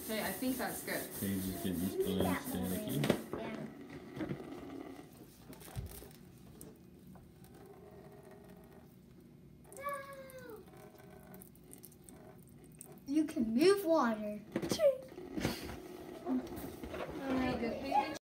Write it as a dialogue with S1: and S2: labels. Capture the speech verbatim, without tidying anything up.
S1: Okay, I think that's good.
S2: Okay, just get this balloon staticky.
S3: You can move water.
S1: Okay, good.